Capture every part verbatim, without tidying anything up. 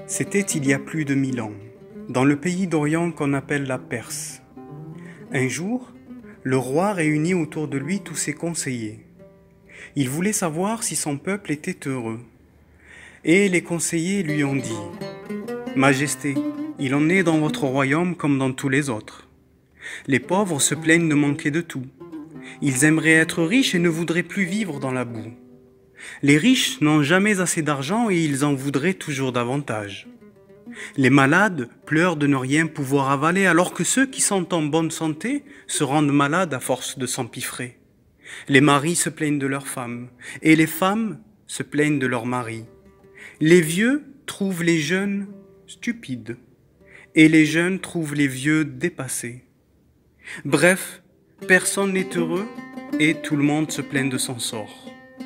C'était il y a plus de mille ans, dans le pays d'Orient qu'on appelle la Perse. Un jour, le roi réunit autour de lui tous ses conseillers. Il voulait savoir si son peuple était heureux. Et les conseillers lui ont dit « Majesté, il en est dans votre royaume comme dans tous les autres. Les pauvres se plaignent de manquer de tout. Ils aimeraient être riches et ne voudraient plus vivre dans la boue. Les riches n'ont jamais assez d'argent et ils en voudraient toujours davantage. Les malades pleurent de ne rien pouvoir avaler alors que ceux qui sont en bonne santé se rendent malades à force de s'empiffrer. Les maris se plaignent de leurs femmes et les femmes se plaignent de leurs maris. Les vieux trouvent les jeunes stupides et les jeunes trouvent les vieux dépassés. Bref, personne n'est heureux et tout le monde se plaint de son sort.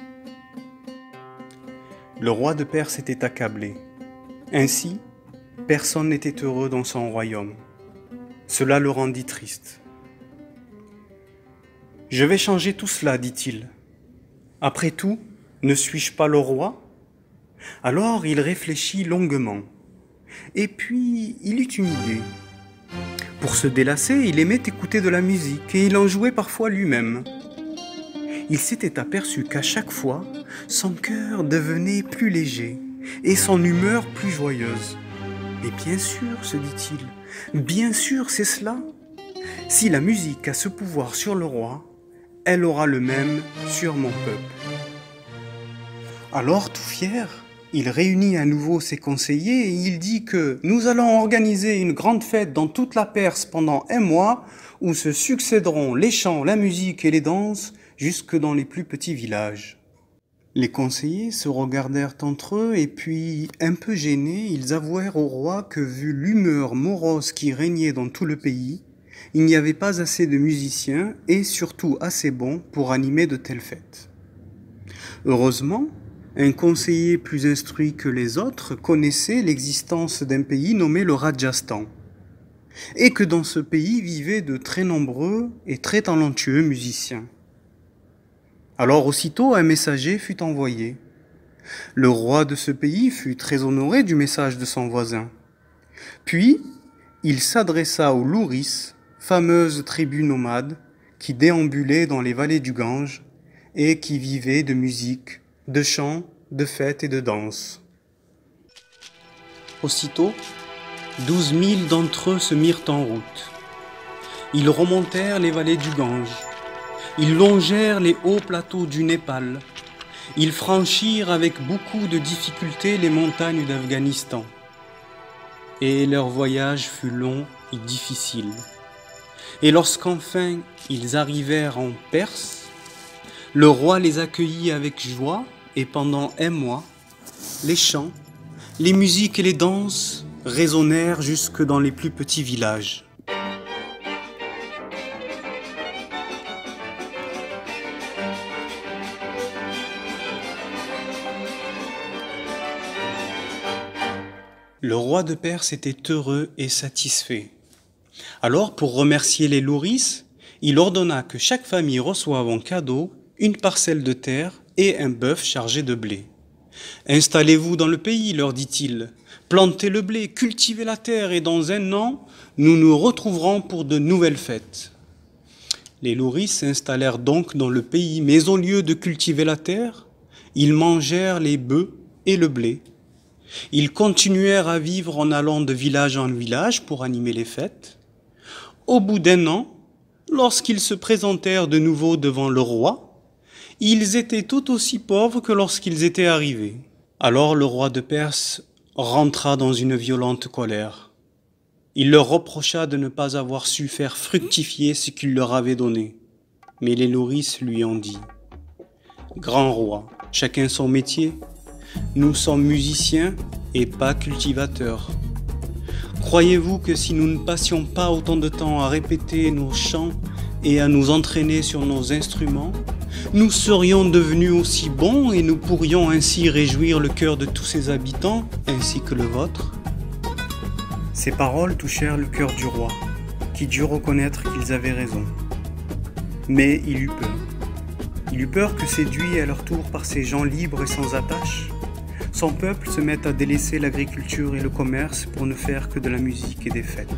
Le roi de Perse était accablé. Ainsi, personne n'était heureux dans son royaume. Cela le rendit triste. « Je vais changer tout cela, dit-il. Après tout, ne suis-je pas le roi ?» Alors il réfléchit longuement. Et puis, il eut une idée. Pour se délasser, il aimait écouter de la musique et il en jouait parfois lui-même. Il s'était aperçu qu'à chaque fois, son cœur devenait plus léger et son humeur plus joyeuse. « Mais bien sûr, se dit-il, bien sûr c'est cela. Si la musique a ce pouvoir sur le roi, elle aura le même sur mon peuple. » Alors, tout fier, il réunit à nouveau ses conseillers et il dit que « Nous allons organiser une grande fête dans toute la Perse pendant un mois où se succéderont les chants, la musique et les danses jusque dans les plus petits villages. » Les conseillers se regardèrent entre eux et puis, un peu gênés, ils avouèrent au roi que vu l'humeur morose qui régnait dans tout le pays, il n'y avait pas assez de musiciens et surtout assez bons pour animer de telles fêtes. Heureusement, un conseiller plus instruit que les autres connaissait l'existence d'un pays nommé le Rajasthan, et que dans ce pays vivaient de très nombreux et très talentueux musiciens. Alors aussitôt un messager fut envoyé. Le roi de ce pays fut très honoré du message de son voisin. Puis, il s'adressa aux Louris, fameuse tribu nomade, qui déambulait dans les vallées du Gange et qui vivait de musique, de chants, de fêtes et de danses. Aussitôt, douze mille d'entre eux se mirent en route. Ils remontèrent les vallées du Gange. Ils longèrent les hauts plateaux du Népal. Ils franchirent avec beaucoup de difficulté les montagnes d'Afghanistan. Et leur voyage fut long et difficile. Et lorsqu'enfin ils arrivèrent en Perse, le roi les accueillit avec joie et pendant un mois, les chants, les musiques et les danses résonnèrent jusque dans les plus petits villages. Le roi de Perse était heureux et satisfait. Alors, pour remercier les Louris, il ordonna que chaque famille reçoive en cadeau une parcelle de terre et un bœuf chargé de blé. « Installez-vous dans le pays, leur dit-il. Plantez le blé, cultivez la terre et dans un an, nous nous retrouverons pour de nouvelles fêtes. » Les Louris s'installèrent donc dans le pays, mais au lieu de cultiver la terre, ils mangèrent les bœufs et le blé. Ils continuèrent à vivre en allant de village en village pour animer les fêtes. Au bout d'un an, lorsqu'ils se présentèrent de nouveau devant le roi, ils étaient tout aussi pauvres que lorsqu'ils étaient arrivés. Alors le roi de Perse rentra dans une violente colère. Il leur reprocha de ne pas avoir su faire fructifier ce qu'il leur avait donné. Mais les Louris lui ont dit « Grand roi, chacun son métier. Nous sommes musiciens et pas cultivateurs. Croyez-vous que si nous ne passions pas autant de temps à répéter nos chants et à nous entraîner sur nos instruments, nous serions devenus aussi bons et nous pourrions ainsi réjouir le cœur de tous ses habitants ainsi que le vôtre ?» Ces paroles touchèrent le cœur du roi, qui dut reconnaître qu'ils avaient raison. Mais il eut peur. Il eut peur que, séduits à leur tour par ces gens libres et sans attache, son peuple se met à délaisser l'agriculture et le commerce pour ne faire que de la musique et des fêtes.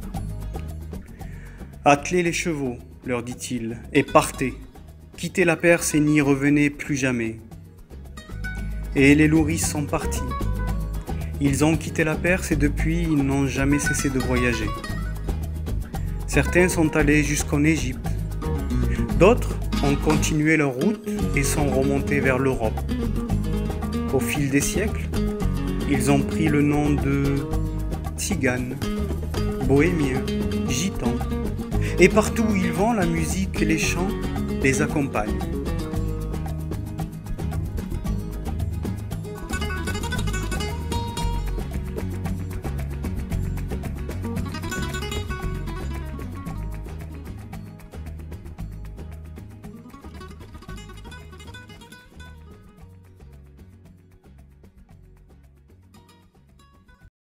Attelez les chevaux, leur dit-il, et partez, quittez la Perse et n'y revenez plus jamais. Et les lourris sont partis. Ils ont quitté la Perse et depuis ils n'ont jamais cessé de voyager. Certains sont allés jusqu'en Égypte. D'autres ont continué leur route et sont remontés vers l'Europe. Au fil des siècles, ils ont pris le nom de Tziganes, Bohémiens, Gitans. Et partout où ils vont, la musique et les chants les accompagnent.